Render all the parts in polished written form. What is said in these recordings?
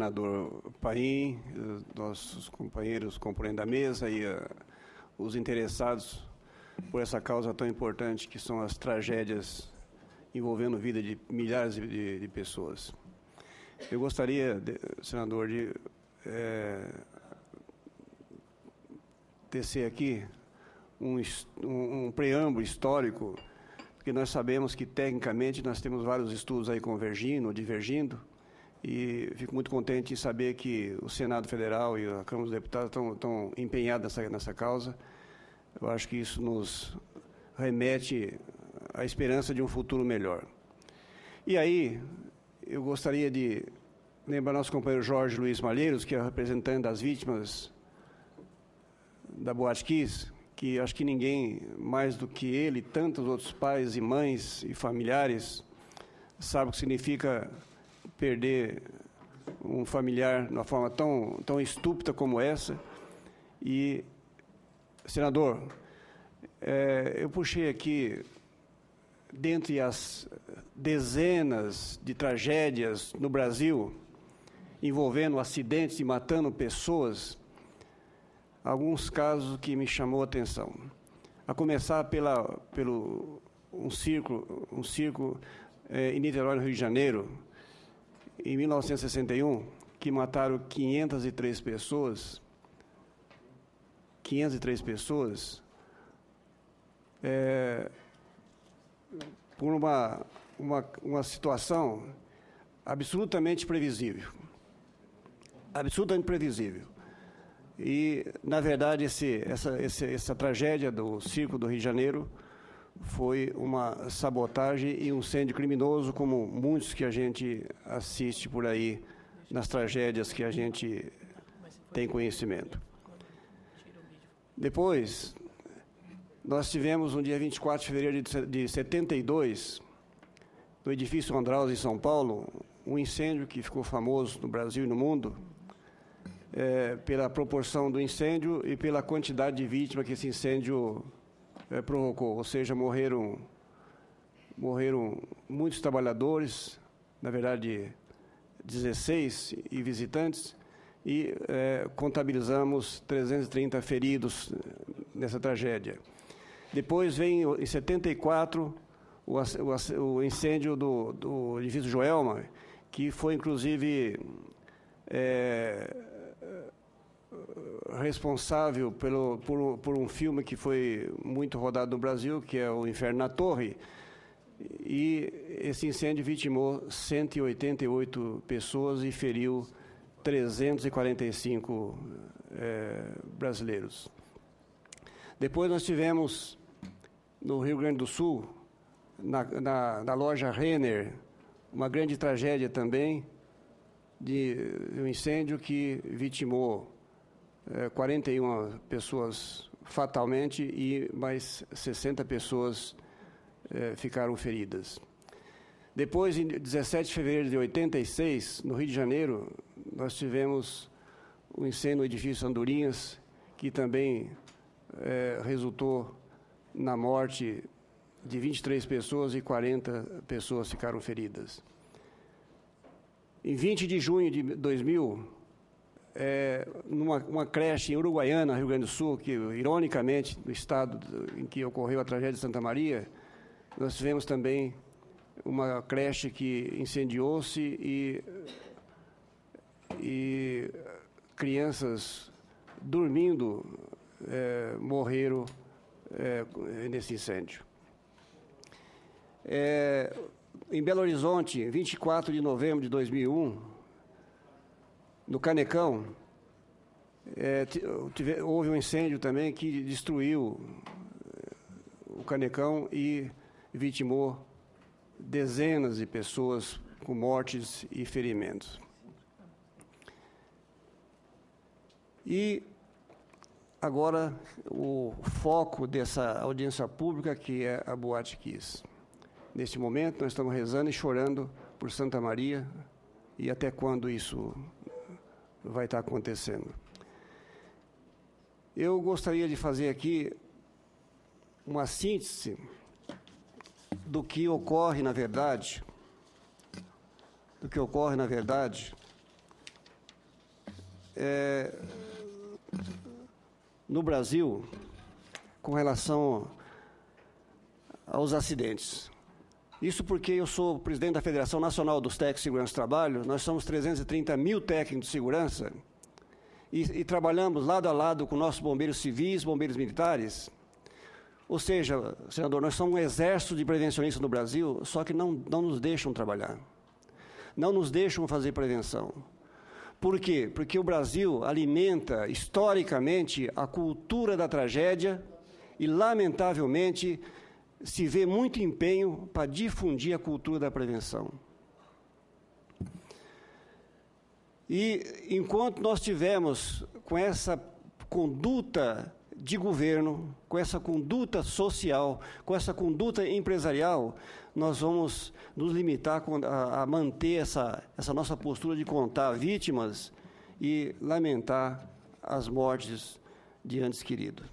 senador Paim, nossos companheiros componentes da mesa e os interessados por essa causa tão importante que são as tragédias envolvendo a vida de milhares de pessoas. Eu gostaria, senador, de tecer aqui um preâmbulo histórico, porque nós sabemos que, tecnicamente, nós temos vários estudos aí convergindo ou divergindo, e fico muito contente em saber que o Senado Federal e a Câmara dos Deputados estão empenhados nessa causa. Eu acho que isso nos remete à esperança de um futuro melhor. E aí, eu gostaria de lembrar nosso companheiro Jorge Luiz Malheiros, que é o representante das vítimas da Boate Kiss, que acho que ninguém mais do que ele, tantos outros pais e mães e familiares, sabe o que significa perder um familiar de uma forma tão estúpida como essa. E, senador, eu puxei aqui, dentre as dezenas de tragédias no Brasil, envolvendo acidentes e matando pessoas, alguns casos que me chamou a atenção. A começar pelo um circo em Niterói, no Rio de Janeiro, em 1961, que mataram 503 pessoas. 503 pessoas por uma situação absolutamente previsível. Absolutamente previsível. E, na verdade, essa tragédia do circo do Rio de Janeiro foi uma sabotagem e um incêndio criminoso, como muitos que a gente assiste por aí nas tragédias que a gente tem conhecimento. Depois, nós tivemos, no dia 24 de fevereiro de 72, no edifício Andraus, em São Paulo, um incêndio que ficou famoso no Brasil e no mundo, pela proporção do incêndio e pela quantidade de vítimas que esse incêndio provocou. Ou seja, morreram muitos trabalhadores, na verdade 16 e visitantes, e contabilizamos 330 feridos nessa tragédia. Depois vem, em 74, o incêndio do edifício Joelma, que foi, inclusive, responsável por um filme que foi muito rodado no Brasil, que é o Inferno na Torre, e esse incêndio vitimou 188 pessoas e feriu 345 brasileiros. Depois nós tivemos, no Rio Grande do Sul, na loja Renner, uma grande tragédia também, de um incêndio que vitimou 41 pessoas fatalmente e mais 60 pessoas ficaram feridas. Depois, em 17 de fevereiro de 86, no Rio de Janeiro, nós tivemos o incêndio no edifício Andorinhas, que também resultou na morte de 23 pessoas e 40 pessoas ficaram feridas. Em 20 de junho de 2000, numa creche em Uruguaiana, Rio Grande do Sul, que, ironicamente, no estado em que ocorreu a tragédia de Santa Maria, nós tivemos também uma creche que incendiou-se e crianças dormindo morreram nesse incêndio. Em Belo Horizonte, 24 de novembro de 2001, no Canecão, houve um incêndio também que destruiu o Canecão e vitimou dezenas de pessoas com mortes e ferimentos. E agora o foco dessa audiência pública, que é a Boate Kiss. Neste momento, nós estamos rezando e chorando por Santa Maria e até quando isso vai estar acontecendo. Eu gostaria de fazer aqui uma síntese do que ocorre, na verdade, no Brasil, com relação aos acidentes. Isso porque eu sou presidente da Federação Nacional dos Técnicos de Segurança do Trabalho, nós somos 330 mil técnicos de segurança e trabalhamos lado a lado com nossos bombeiros civis, bombeiros militares. Ou seja, senador, nós somos um exército de prevencionistas no Brasil, só que não nos deixam trabalhar, não nos deixam fazer prevenção. Por quê? Porque o Brasil alimenta, historicamente, a cultura da tragédia e, lamentavelmente, se vê muito empenho para difundir a cultura da prevenção. E, enquanto nós tivermos com essa conduta de governo, com essa conduta social, com essa conduta empresarial, nós vamos nos limitar a manter essa nossa postura de contar vítimas e lamentar as mortes de entes queridos.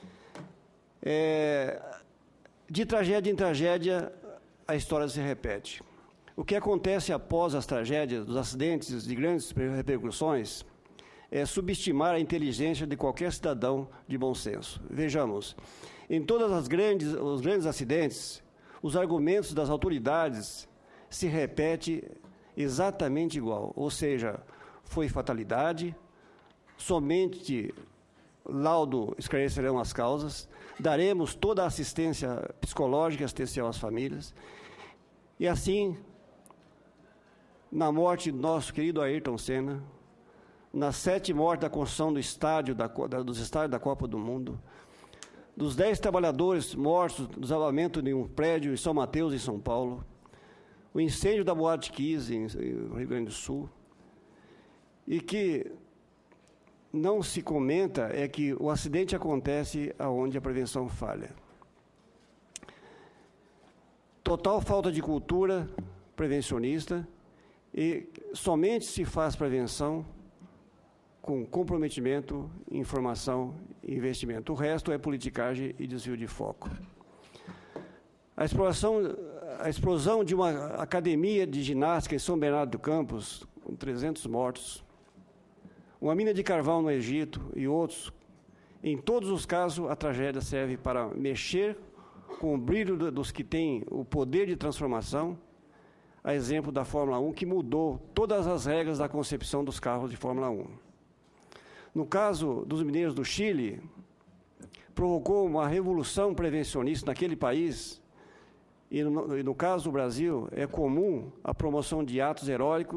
De tragédia em tragédia, a história se repete. O que acontece após as tragédias, dos acidentes de grandes repercussões, é subestimar a inteligência de qualquer cidadão de bom senso. Vejamos, em todos os grandes acidentes, os argumentos das autoridades se repetem exatamente igual, ou seja, foi fatalidade, somente laudo esclarecerão as causas, daremos toda a assistência psicológica e assistencial às famílias, e assim, na morte do nosso querido Ayrton Senna, nas 7 mortes da construção do estádio, dos estádios da Copa do Mundo, dos 10 trabalhadores mortos no desabamento de um prédio em São Mateus, em São Paulo, o incêndio da Boate Kiss, no Rio Grande do Sul, e que não se comenta é que o acidente acontece onde a prevenção falha. Total falta de cultura prevencionista e somente se faz prevenção com comprometimento, informação e investimento. O resto é politicagem e desvio de foco. A explosão de uma academia de ginástica em São Bernardo do Campos, com 300 mortos, uma mina de carvão no Egito e outros, em todos os casos, a tragédia serve para mexer com o brilho dos que têm o poder de transformação, a exemplo da Fórmula 1, que mudou todas as regras da concepção dos carros de Fórmula 1. No caso dos mineiros do Chile, provocou uma revolução prevencionista naquele país, e no caso do Brasil, é comum a promoção de atos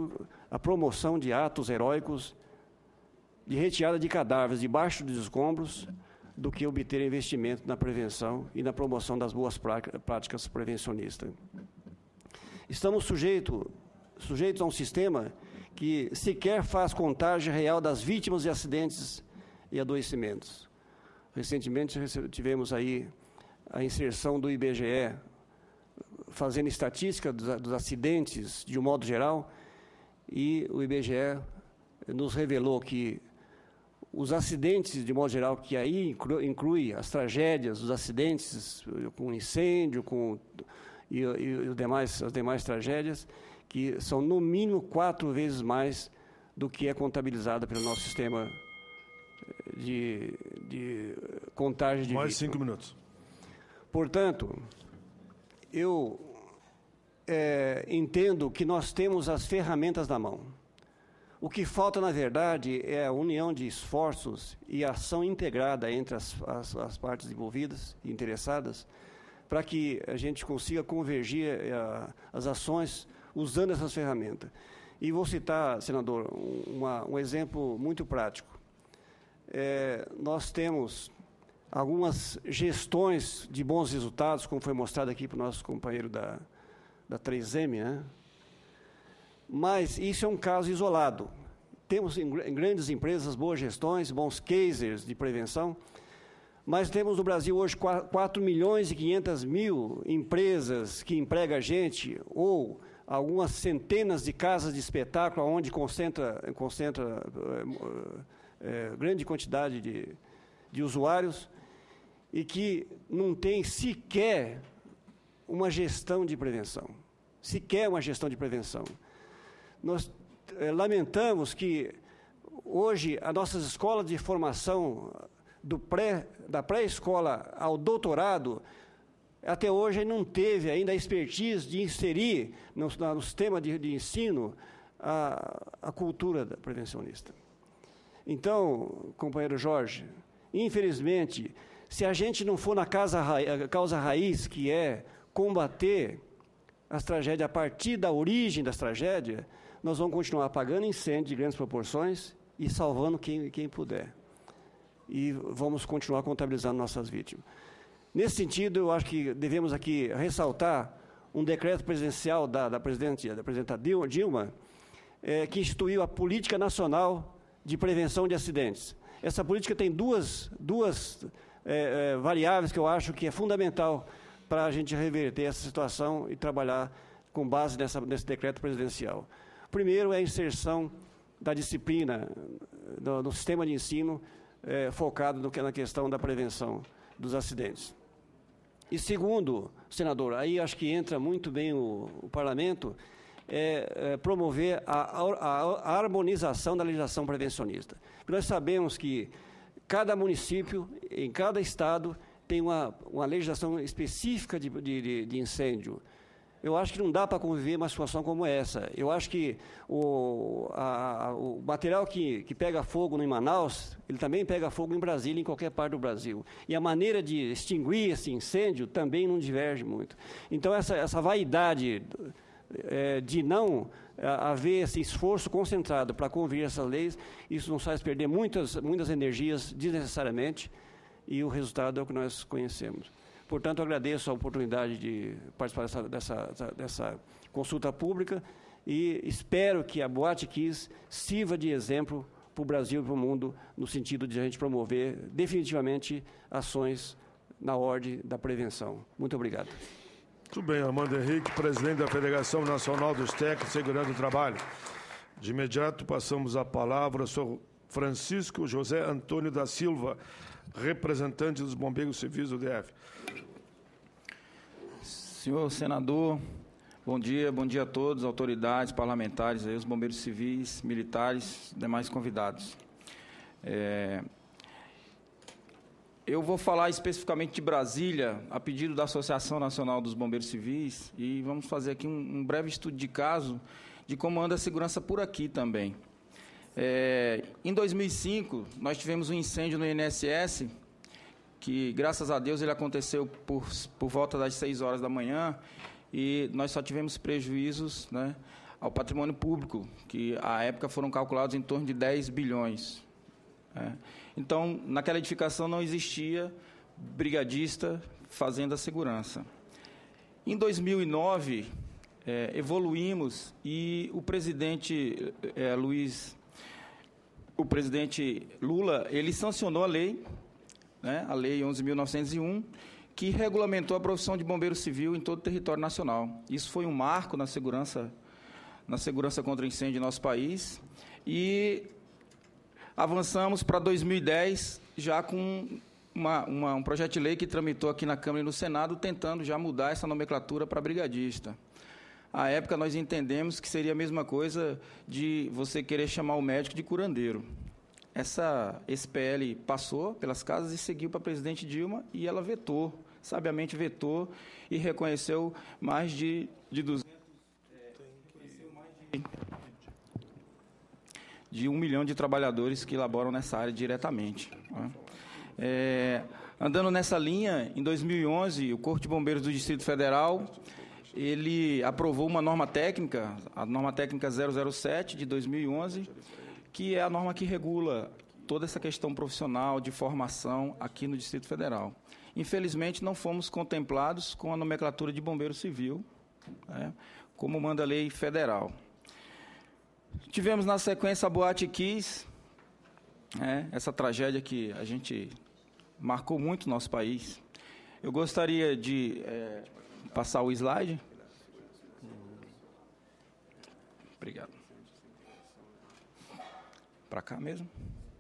heróicos, de retirada de cadáveres debaixo dos escombros, do que obter investimento na prevenção e na promoção das boas práticas prevencionistas. Estamos sujeitos a um sistema que sequer faz contagem real das vítimas de acidentes e adoecimentos. Recentemente tivemos aí a inserção do IBGE, fazendo estatística dos acidentes de um modo geral, e o IBGE nos revelou que os acidentes, de modo geral, que aí inclui as tragédias, os acidentes com incêndio, e as demais tragédias, que são no mínimo 4 vezes mais do que é contabilizada pelo nosso sistema de contagem de vítimas. Mais 5 minutos. Portanto, eu entendo que nós temos as ferramentas na mão. O que falta, na verdade, é a união de esforços e a ação integrada entre as partes envolvidas e interessadas, para que a gente consiga convergir as ações usando essas ferramentas. E vou citar, senador, um exemplo muito prático. Nós temos algumas gestões de bons resultados, como foi mostrado aqui para o nosso companheiro da 3M, né? Mas isso é um caso isolado. Temos em grandes empresas boas gestões, bons cases de prevenção, mas temos no Brasil hoje 4 milhões e 500 mil empresas que empregam gente, ou algumas centenas de casas de espetáculo onde concentra grande quantidade de usuários e que não tem sequer uma gestão de prevenção. Sequer uma gestão de prevenção. Nós lamentamos que hoje, as nossas escolas de formação, da pré-escola ao doutorado, até hoje não teve ainda a expertise de inserir no sistema de ensino a cultura prevencionista. Então, companheiro Jorge, infelizmente, se a gente não for na causa raiz, que é combater as tragédias a partir da origem das tragédias, nós vamos continuar apagando incêndio de grandes proporções e salvando quem puder. E vamos continuar contabilizando nossas vítimas. Nesse sentido, eu acho que devemos aqui ressaltar um decreto presidencial da presidenta Dilma, que instituiu a Política Nacional de Prevenção de Acidentes. Essa política tem duas variáveis que eu acho que é fundamental para a gente reverter essa situação e trabalhar com base nesse decreto presidencial. Primeiro é a inserção da disciplina no sistema de ensino focado na questão da prevenção dos acidentes. E segundo, senador, aí acho que entra muito bem o parlamento, promover a harmonização da legislação prevencionista. Nós sabemos que cada município, em cada estado, tem uma legislação específica de incêndio. Eu acho que não dá para conviver uma situação como essa. Eu acho que o material que pega fogo em Manaus, ele também pega fogo em Brasília, em qualquer parte do Brasil. E a maneira de extinguir esse incêndio também não diverge muito. Então, essa vaidade de não haver esse esforço concentrado para conferir essas leis, isso nos faz perder muitas energias desnecessariamente, e o resultado é o que nós conhecemos. Portanto, eu agradeço a oportunidade de participar dessa consulta pública e espero que a Boate Kiss sirva de exemplo para o Brasil e para o mundo, no sentido de a gente promover definitivamente ações na ordem da prevenção. Muito obrigado. Muito bem, Armando Henrique, presidente da Federação Nacional dos Técnicos de Segurança do Trabalho. De imediato, passamos a palavra ao senhor Francisco José Antônio da Silva, representante dos Bombeiros Civis do DF. Senhor senador, bom dia a todos, autoridades, parlamentares, os bombeiros civis, militares, demais convidados. Eu vou falar especificamente de Brasília, a pedido da Associação Nacional dos Bombeiros Civis, e vamos fazer aqui um breve estudo de caso de como anda a segurança por aqui também. Em 2005, nós tivemos um incêndio no INSS, que, graças a Deus, ele aconteceu por volta das 6 horas da manhã, e nós só tivemos prejuízos, né, ao patrimônio público, que, à época, foram calculados em torno de 10 bilhões. Então, naquela edificação não existia brigadista fazendo a segurança. Em 2009, evoluímos e o presidente Lula, ele sancionou a lei, né, a Lei 11.901, que regulamentou a profissão de bombeiro civil em todo o território nacional. Isso foi um marco na segurança contra incêndio em nosso país, e avançamos para 2010, já com um projeto de lei que tramitou aqui na Câmara e no Senado, tentando já mudar essa nomenclatura para brigadista. À época, nós entendemos que seria a mesma coisa de você querer chamar o médico de curandeiro. Esse PL passou pelas casas e seguiu para a presidente Dilma, e ela vetou, sabiamente vetou, e reconheceu mais de 1 milhão de trabalhadores que laboram nessa área diretamente. Andando nessa linha, em 2011, o Corpo de Bombeiros do Distrito Federal, ele aprovou uma norma técnica, a norma técnica 007 de 2011, que é a norma que regula toda essa questão profissional de formação aqui no Distrito Federal. Infelizmente, não fomos contemplados com a nomenclatura de bombeiro civil, como manda a lei federal. Tivemos, na sequência, a Boate Kiss, essa tragédia que a gente marcou muito o nosso país. Eu gostaria de passar o slide. Obrigado. Para cá mesmo.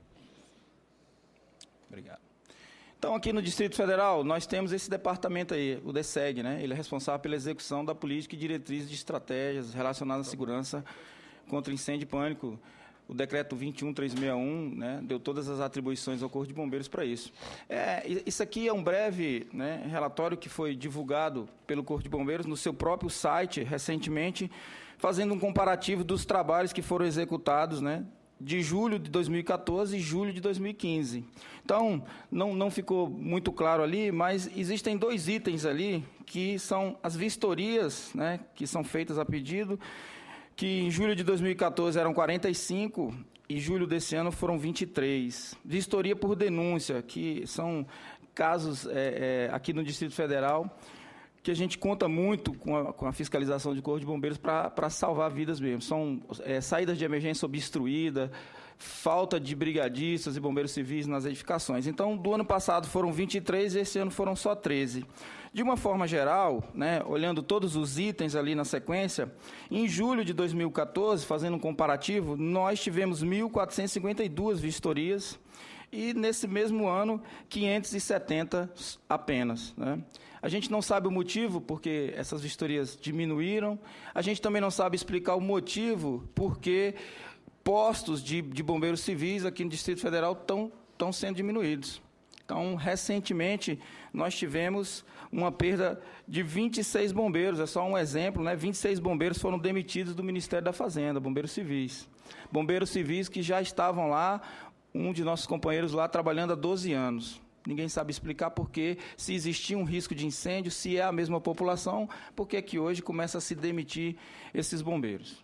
Obrigado. Então, aqui no Distrito Federal, nós temos esse departamento aí, o DSEG, né? Ele é responsável pela execução da política e diretrizes de estratégias relacionadas à segurança contra incêndio e pânico o decreto 21361, né, deu todas as atribuições ao Corpo de Bombeiros para isso. Isso aqui é um breve, né, relatório que foi divulgado pelo Corpo de Bombeiros no seu próprio site recentemente, fazendo um comparativo dos trabalhos que foram executados, né, de julho de 2014 e julho de 2015. Então, não ficou muito claro ali, mas existem 2 itens ali, que são as vistorias, né, que são feitas a pedido, que em julho de 2014 eram 45 e julho desse ano foram 23. Vistoria por denúncia, que são casos aqui no Distrito Federal, que a gente conta muito com a fiscalização de Corpo de Bombeiros para salvar vidas mesmo. São saídas de emergência obstruída, falta de brigadistas e bombeiros civis nas edificações. Então, do ano passado foram 23 e esse ano foram só 13. De uma forma geral, né, olhando todos os itens ali na sequência, em julho de 2014, fazendo um comparativo, nós tivemos 1.452 vistorias e, nesse mesmo ano, 570 apenas, né? A gente não sabe o motivo porque essas vistorias diminuíram. A gente também não sabe explicar o motivo porque postos de bombeiros civis aqui no Distrito Federal estão sendo diminuídos. Então, recentemente, nós tivemos uma perda de 26 bombeiros. É só um exemplo, né? 26 bombeiros foram demitidos do Ministério da Fazenda, bombeiros civis. Bombeiros civis que já estavam lá, um de nossos companheiros lá trabalhando há 12 anos. Ninguém sabe explicar por quê, se existia um risco de incêndio, se é a mesma população, por que que hoje começa a se demitir esses bombeiros.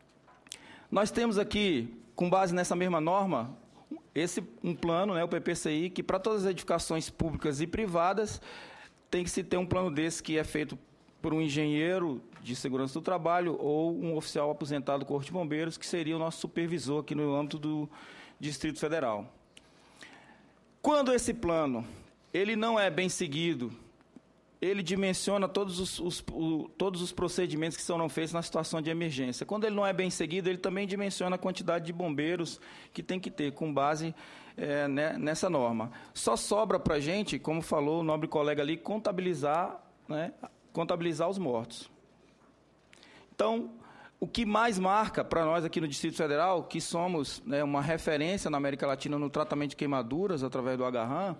Nós temos aqui, com base nessa mesma norma, um plano, né, o PPCI, que para todas as edificações públicas e privadas tem que se ter um plano desse que é feito por um engenheiro de segurança do trabalho ou um oficial aposentado do Corpo de Bombeiros, que seria o nosso supervisor aqui no âmbito do Distrito Federal. Quando esse plano ele não é bem seguido, ele dimensiona todos os procedimentos que serão feitos na situação de emergência. Quando ele não é bem seguido, ele também dimensiona a quantidade de bombeiros que tem que ter, com base nessa norma. Só sobra para a gente, como falou o nobre colega ali, contabilizar os mortos. Então, o que mais marca para nós aqui no Distrito Federal, que somos, né, uma referência na América Latina no tratamento de queimaduras através do Agarram,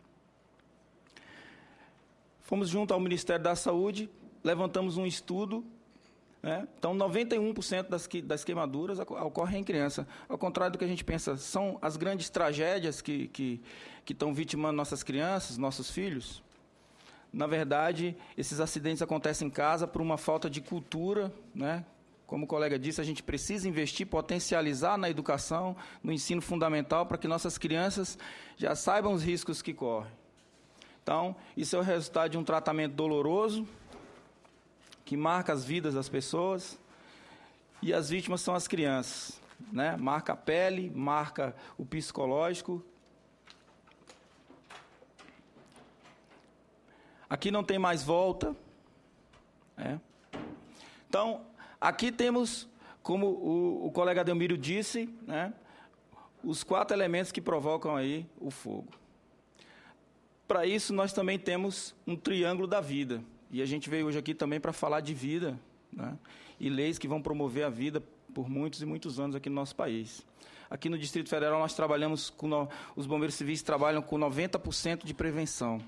fomos junto ao Ministério da Saúde, levantamos um estudo, né? Então, 91% das queimaduras ocorrem em criança. Ao contrário do que a gente pensa, são as grandes tragédias que estão vitimando nossas crianças, nossos filhos. Na verdade, esses acidentes acontecem em casa por uma falta de cultura, né? Como o colega disse, a gente precisa investir, potencializar na educação, no ensino fundamental, para que nossas crianças já saibam os riscos que correm. Então, isso é o resultado de um tratamento doloroso, que marca as vidas das pessoas, e as vítimas são as crianças, né? Marca a pele, marca o psicológico. Aqui não tem mais volta, né? Então, aqui temos, como o colega Adelmiro disse, né, os 4 elementos que provocam aí o fogo. Para isso, nós também temos um triângulo da vida. E a gente veio hoje aqui também para falar de vida, né, e leis que vão promover a vida por muitos e muitos anos aqui no nosso país. Aqui no Distrito Federal, nós trabalhamos os bombeiros civis trabalham com 90% de prevenção.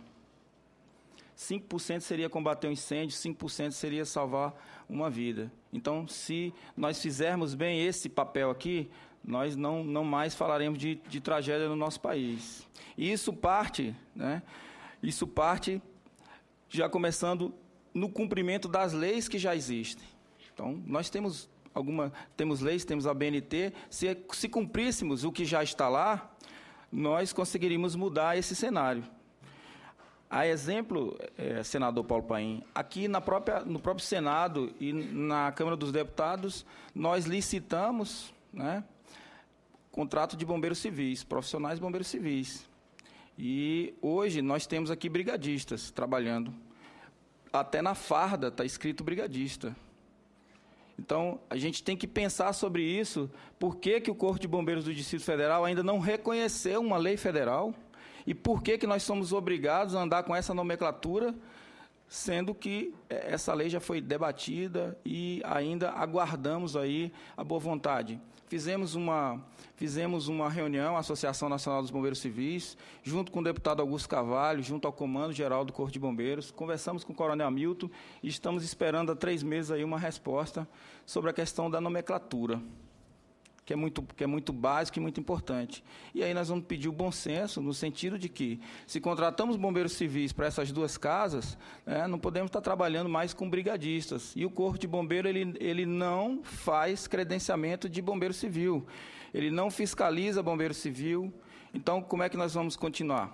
5% seria combater um incêndio, 5% seria salvar uma vida. Então, se nós fizermos bem esse papel aqui, nós não mais falaremos de tragédia no nosso país. E isso parte, né? Isso parte já começando no cumprimento das leis que já existem. Então, nós temos leis, temos a BNT. Se cumpríssemos o que já está lá, nós conseguiríamos mudar esse cenário. A exemplo, senador Paulo Paim, aqui no próprio Senado e na Câmara dos Deputados, nós licitamos, né, contrato de bombeiros civis, profissionais de bombeiros civis. E hoje nós temos aqui brigadistas trabalhando. Até na farda está escrito brigadista. Então, a gente tem que pensar sobre isso. Por que o Corpo de Bombeiros do Distrito Federal ainda não reconheceu uma lei federal? E por que nós somos obrigados a andar com essa nomenclatura sendo que essa lei já foi debatida e ainda aguardamos aí a boa vontade. Fizemos uma reunião, a Associação Nacional dos Bombeiros Civis, junto com o deputado Augusto Carvalho, junto ao Comando Geral do Corpo de Bombeiros, conversamos com o Coronel Hamilton e estamos esperando há 3 meses aí uma resposta sobre a questão da nomenclatura, que é muito básico e muito importante. E aí nós vamos pedir o bom senso, no sentido de que, se contratamos bombeiros civis para essas 2 casas, não podemos estar trabalhando mais com brigadistas. E o Corpo de Bombeiro ele não faz credenciamento de bombeiro civil, ele não fiscaliza bombeiro civil. Então, como é que nós vamos continuar?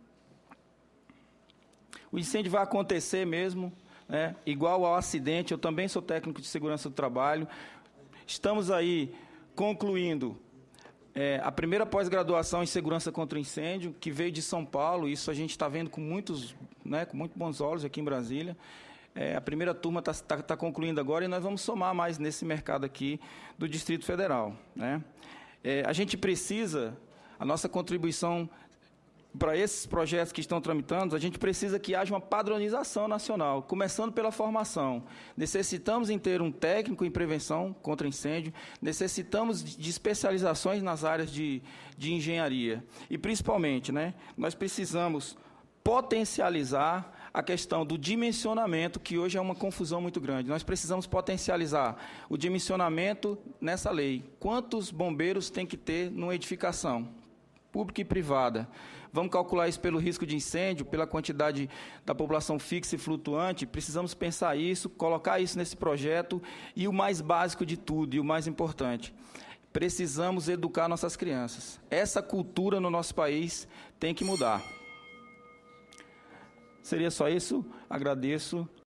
O incêndio vai acontecer mesmo, igual ao acidente. Eu também sou técnico de segurança do trabalho. Estamos aí concluindo a primeira pós-graduação em segurança contra incêndio, que veio de São Paulo. Isso a gente está vendo com muito bons olhos aqui em Brasília. A primeira turma está concluindo agora e nós vamos somar mais nesse mercado aqui do Distrito Federal. A gente precisa, a nossa contribuição para esses projetos que estão tramitando, a gente precisa que haja uma padronização nacional, começando pela formação. Necessitamos em ter um técnico em prevenção contra incêndio, necessitamos de especializações nas áreas de engenharia. E, principalmente, nós precisamos potencializar a questão do dimensionamento, que hoje é uma confusão muito grande. Nós precisamos potencializar o dimensionamento nessa lei. Quantos bombeiros tem que ter numa edificação pública e privada? Vamos calcular isso pelo risco de incêndio, pela quantidade da população fixa e flutuante. Precisamos pensar isso, colocar isso nesse projeto e o mais básico de tudo, e o mais importante, precisamos educar nossas crianças. Essa cultura no nosso país tem que mudar. Seria só isso. Agradeço.